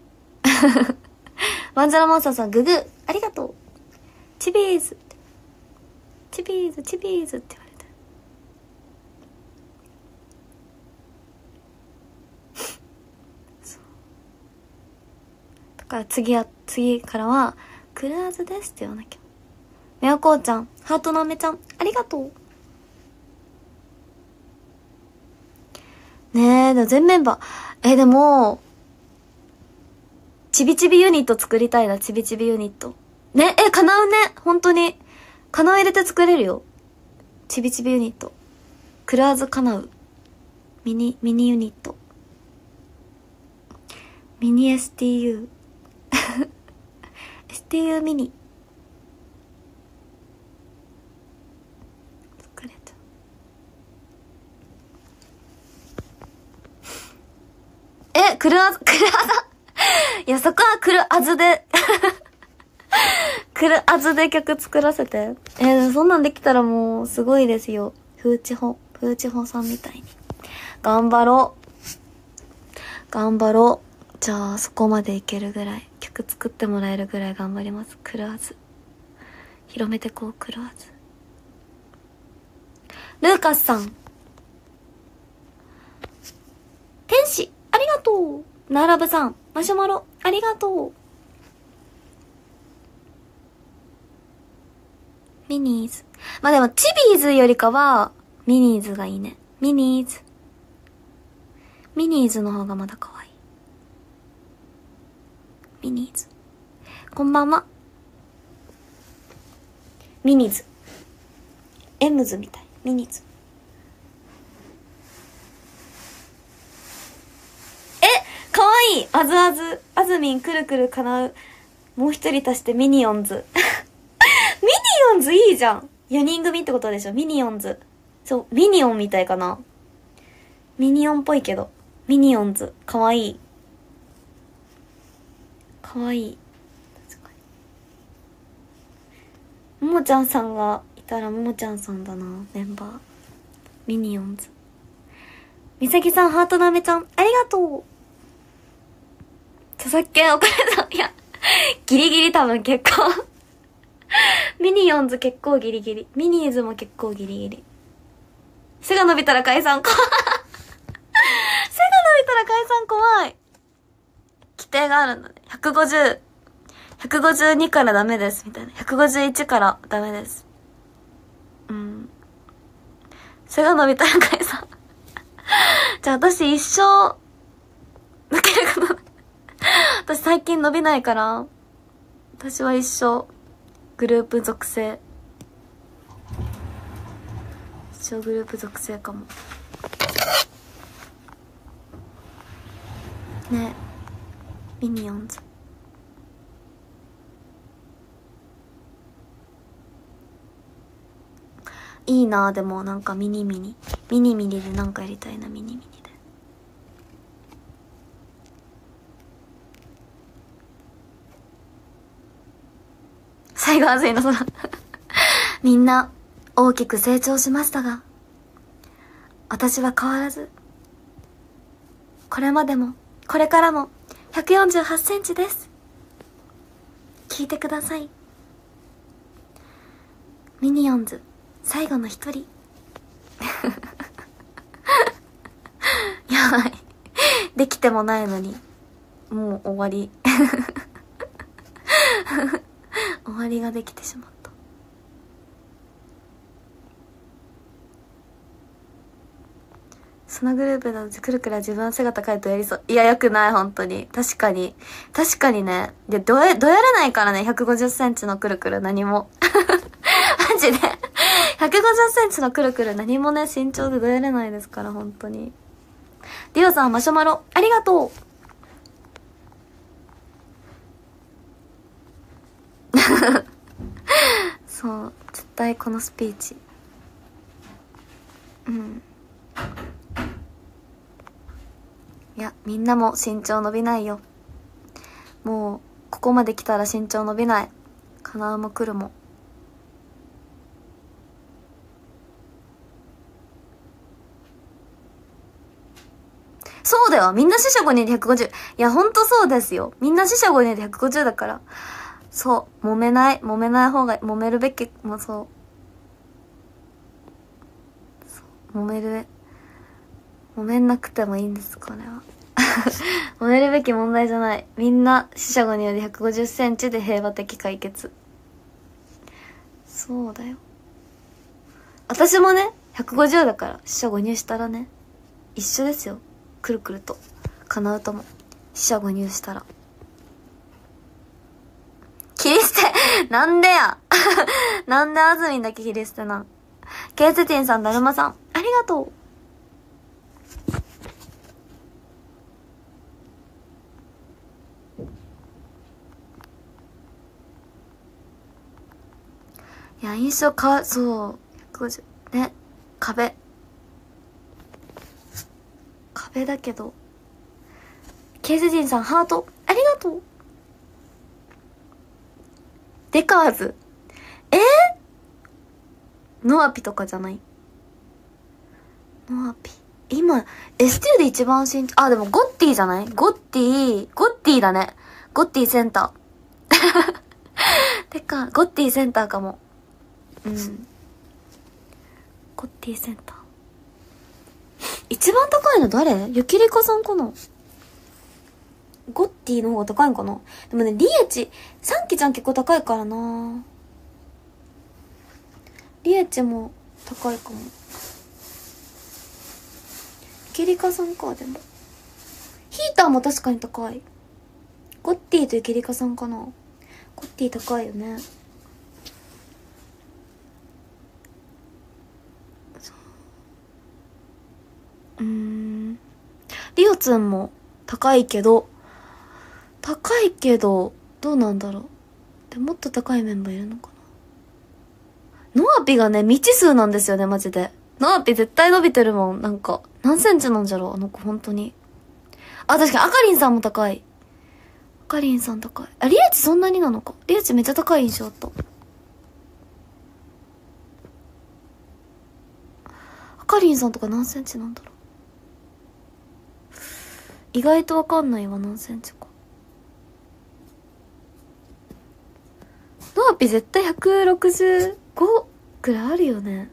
ワンザラモンスターさん、ググありがとう。チビーズって。チビーズって言われて。そう。だから次からは、クルアズですって言わなきゃ。みやこうちゃん、ハートのあめちゃん、ありがとう。ねえ、でも全メンバー。でも、ちびちびユニット作りたいな、ちびちびユニット。ね、叶うね、本当に。叶う入れて作れるよ。ちびちびユニット。クルアズ叶う。ミニユニット。ミニ STU。STU ミニ。作れちゃう。クルアザいや、そこはクルアズでクルアズで曲作らせて。そんなんできたらもうすごいですよ。フーチホさんみたいに。頑張ろう。じゃあ、そこまでいけるぐらい。曲作ってもらえるぐらい頑張ります。クルアズ。広めてこう、クルアズ。ルーカスさん。天使、ありがとう。ナーラブさん、マシュマロ、ありがとう。ミニーズ。まあでも、チビーズよりかは、ミニーズがいいね。ミニーズの方がまだ可愛い。ミニーズ。こんばんは。ミニーズ。エムズみたい。ミニーズ。かわいい。あずみん、くるくる叶う。もう一人足してミニオンズ。ミニオンズいいじゃん。4人組ってことでしょ。ミニオンズ。そう、ミニオンみたいかな。ミニオンっぽいけど。ミニオンズ。かわいい。かわいい。確かに。ももちゃんさんがいたらももちゃんさんだな。メンバー。ミニオンズ。みさきさん、ハートなめちゃん、ありがとう。著作権お金だ。いや、ギリギリ多分結構。ミニオンズ結構ギリギリ。ミニーズも結構ギリギリ。背が伸びたら解散。背が伸びたら解散怖い。規定があるんだね。152からダメです。みたいな。151からダメです。背が伸びたら解散。じゃあ私一生、抜けるかな。私最近伸びないから、私は一生、グループ属性。一生グループ属性かも。ね。ミニオンズ。いいなぁ、でもなんかミニミニでなんかやりたいな、ミニミニで。最後は熱いの、みんな大きく成長しましたが、私は変わらず、これまでもこれからも148センチです。聞いてください。 ミニオンズ最後の一人やばい、できてもないのにもう終わり終わりができてしまった。そのグループだとくるくる自分は背が高いとやりそう。いや、よくない、本当に。確かにね。で、どやれないからね、150センチのくるくる何も。マジで。150センチのくるくる何もね、身長でどやれないですから、本当に。リオさん、マシュマロ、ありがとうそう、絶対このスピーチ。うん。いや、みんなも身長伸びないよ。もう、ここまで来たら身長伸びない。かなうも来るも。そうだよ、みんな四捨五入で150。いや、ほんとそうですよ。みんな四捨五入で150だから。そう、揉めない方が、揉めるべき、もうそう。揉めなくてもいいんです、これは。揉めるべき問題じゃない。みんな、四捨五入で150センチで平和的解決。そうだよ。私もね、150だから、四捨五入したらね、一緒ですよ。くるくると。叶うとも。四捨五入したら。切り捨てなんでやなんであずみんだけ切り捨てなん。ケースティンさん、だるまさん、ありがとう。いや、印象そう。150。ね。壁だけど。ケースティンさん、ハート、ありがとう。デカーズ。ノアピとかじゃない？ノアピ。今、ST で一番身長、あ、でもゴッティじゃない？ゴッティだね。ゴッティセンター。ゴッティセンターかも。うん。ゴッティセンター。一番高いの誰？ゆきりかさんかな？ゴッティの方が高いんかな？でもね、リエチ、サンキちゃん結構高いからな。リエチも高いかも。ゆきりかさんか、でも。ヒーターも確かに高い。ゴッティとゆきりかさんかな。ゴッティ高いよね。リオツンも高いけど、どうなんだろう。でもっと高いメンバーいるのかな。ノアピがね、未知数なんですよね、マジで。ノアピ絶対伸びてるもん。なんか、何センチなんじゃろう、あの子、本当に。あ、確かに、あかりんさんも高い。あかりんさん高い。あ、リエチそんなになのか。リエチめっちゃ高い印象あった。あかりんさんとか何センチなんだろう。意外とわかんないわ、何センチか。ノアピ絶対165くらいあるよね。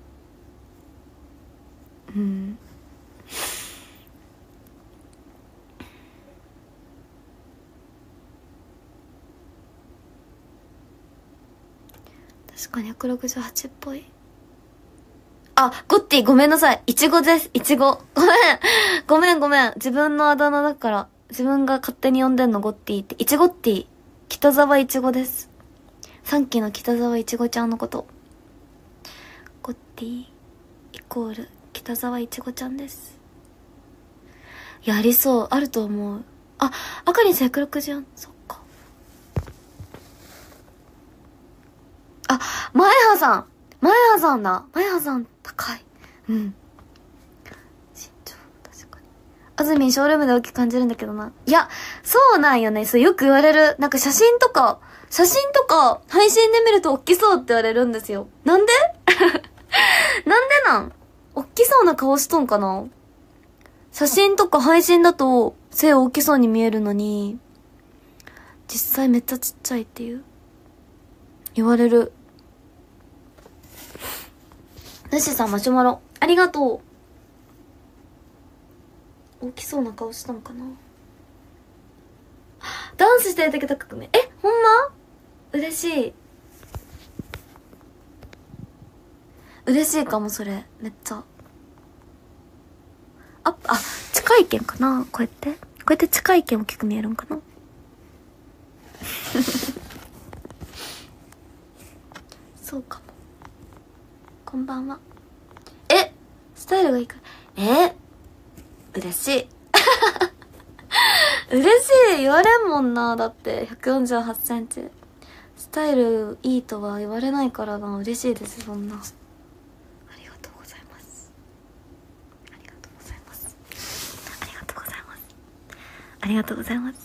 うん。確かに168っぽい。あ、ゴッティごめんなさい。イチゴです。イチゴ。ごめん。自分のあだ名だから。自分が勝手に呼んでんのゴッティって。イチゴッティ。北沢イチゴです。3期の北沢イチゴちゃんのこと。ゴッティイコール北沢イチゴちゃんです。いや、ありそう。あると思う。あ、あかりんさん160。そっか。あ、前葉さんだ。前葉さん高い。うん。身長、確かに。あずみんショールームで大きく感じるんだけどな。いや、そうなんよね。そうよく言われる。なんか写真とか、配信で見ると大きそうって言われるんですよ。なんでなん大きそうな顔しとんかな。写真とか配信だと背大きそうに見えるのに、実際めっちゃちっちゃいっていう。言われる。 ぬしさんマシュマロありがとう。大きそうな顔したのかな。ダンスしてる時とかほんま嬉しい。嬉しいかも、それ。めっちゃ。近い意見かな。こうやって近い意見大きく見えるんかな。そうかも。こんばんは。スタイルがいいから。嬉しい。嬉しい。言われんもんな。だって148センチ。スタイルいいとは言われないからな。嬉しいです、そんな。ありがとうございます。ありがとうございます。ありがとうございます。ありがとうございます。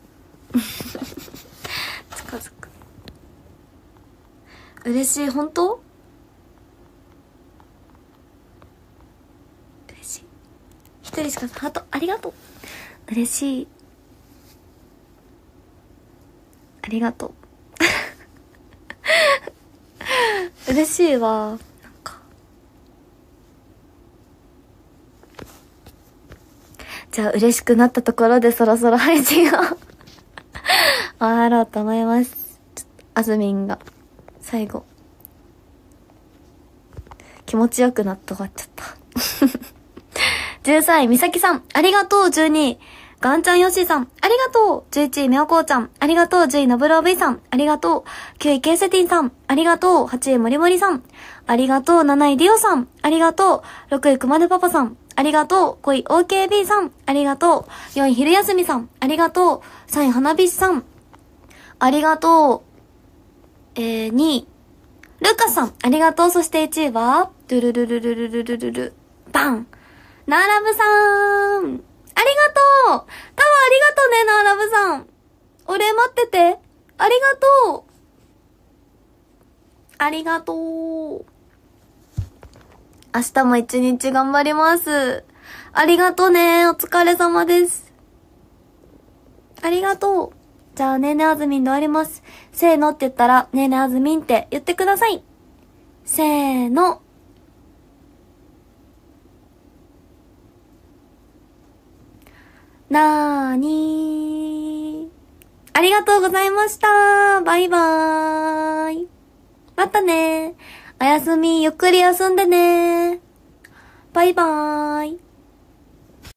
近づく。嬉しい。本当？嬉しい。一人しかハートありがとう。嬉しい。ありがとう。嬉しいわ。なんか。じゃあ嬉しくなったところでそろそろ配信を終わろうと思います。ちょっとあずみんが最後気持ちよくなって終わっちゃった13位みさきさんありがとう。12位ガンちゃんよしさんありがとう。11位みょうこうちゃんありがとう。10位のぶろうぶいさんありがとう。9位ケイセティンさんありがとう。8位もりもりさんありがとう。7位ディオさんありがとう。6位くまるパパさんありがとう。5位 OKB さんありがとう。4位昼休みさんありがとう。3位花火師さんありがとう。2位ルカさんありがとう。そして1位はドゥルルルルルルルルルバンナーラブさんありがとう。タワーありがとうね、ナーラブさん。お礼待ってて。ありがとう。ありがとう。明日も一日頑張ります。ありがとうね。お疲れ様です。ありがとう。じゃあ、ねーねあずみんで終わります。せーのって言ったら、ねーねあずみんって言ってください。せーの。なーにー。ありがとうございました。バイバーイ。またね。おやすみ、ゆっくり休んでね。バイバーイ。